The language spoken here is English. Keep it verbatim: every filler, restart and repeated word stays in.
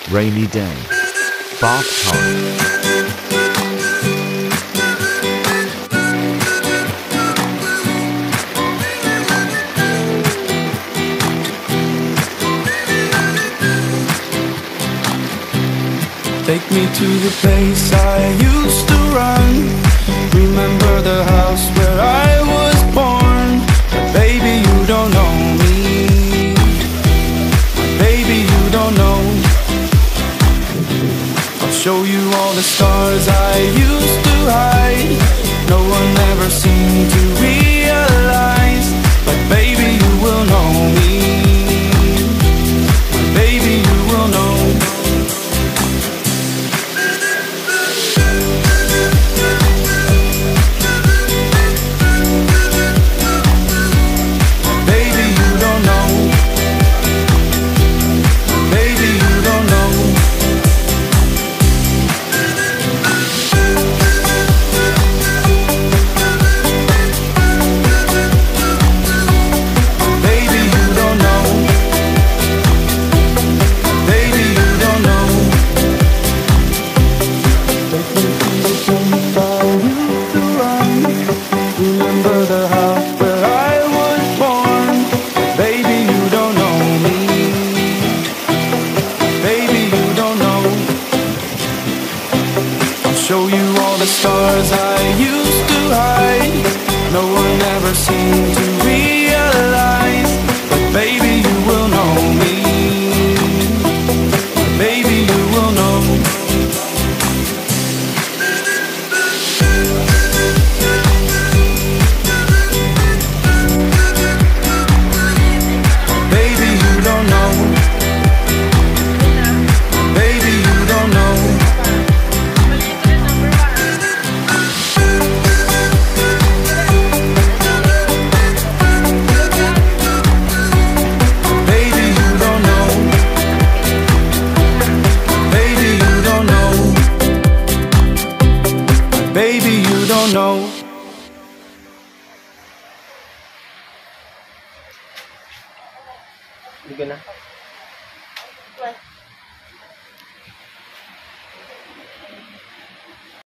Rainy day. Bath time. Take me to the place I used to run. Remember the house where I was born. But baby, you don't know me. Baby, you don't know. I'll show you all the stars I used to hide. No one ever seemed to realize. But baby, you will know me. Baby, you will know. Show you all the stars I used to hide. No one ever seemed to realize. But baby, you will know me. Baby, you will know. Baby, you don't know. Baby, you don't know. Baby, you don't know. Hindi ka na.